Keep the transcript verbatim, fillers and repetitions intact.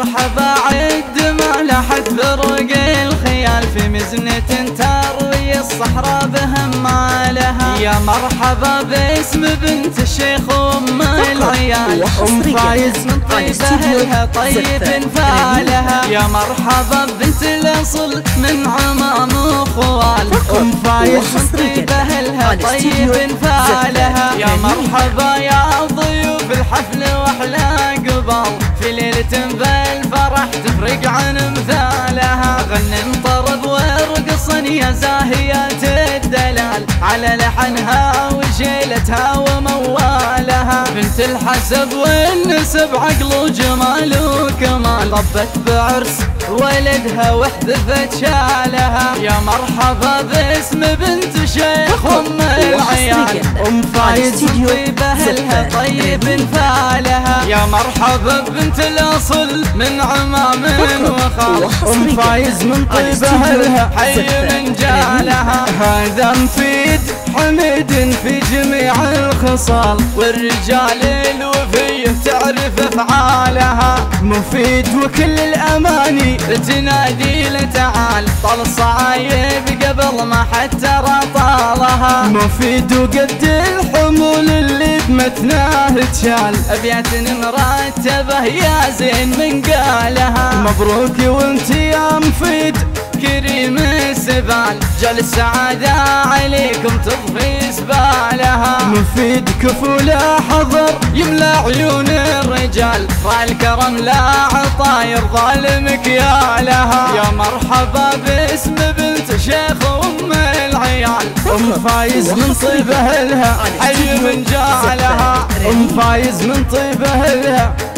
مرحبا عد ما لحد فرق الخيال في مزنة تروي الصحراء بهمالها. يا مرحبا باسم بنت الشيخ ام العيال ام فايز من طيب اهلها طيب انفالها. يا مرحبا بنت الاصل من عمام وخوال ام فايز من طيب اهلها طيب انفالها. يا مرحبا يا ضيوف الحفل واحلى قبال في ليلة بالفرح تفرق عن مثالها. غنن طرب وارقصا يا زاهيات الدلال على لحنها وجيلتها وموالها. بنت الحسب والنسب عقل وجمال وكمال طبت بعرس ولدها واحتفت شالها. يا مرحبا باسم بنت شيخ ام العيال ام فايز من طيب اهلها طيب انفالها. يا مرحبا بنت الاصل من عمام وخال ام فايز من طيب اهلها حي من جالها. هذا مفيد حميد في جميع الخصال والرجال الوفيه تعرف افعالها. مفيد وكل الاماني تنادي لتعال طال الصعايب قبل ما حتى طالها. مفيد وقد الحمول اللي بمتناه تشال ابيات مرتبه يا زين من قالها. مبروك وانت يا مفيد كريم السبال جل السعادة عليكم تضفي سبالها. مفيد كفوله حضر يملى عيون الرجال راعي الكرم لا عطاير ظالمك يا لها. يا مرحبا باسم بنت شيخ ام العيال ام فايز من طيب اهلها حي من جالها ام فايز من طيب اهلها